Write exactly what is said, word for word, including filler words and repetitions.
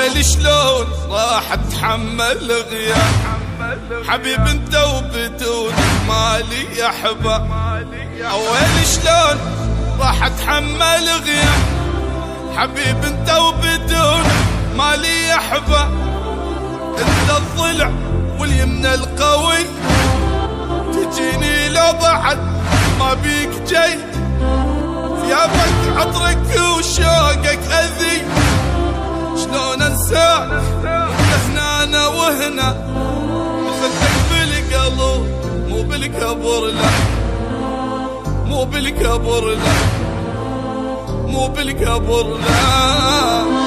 ويلي شلون راح اتحمل غياب حبيب انت وبدون مالي يا حبا. ويلي شلون راح اتحمل غياب حبيب انت وبدون مالي يا حبا. انت الضلع واليمنى القوي تجيني لو بعد ما بيك جاي ثيابك عطرك وشوقك اذي شلون انساك هنا انا وهنا خدك بالقلب مو بالكبر لا مو بالكبر لا مو بالكبر لا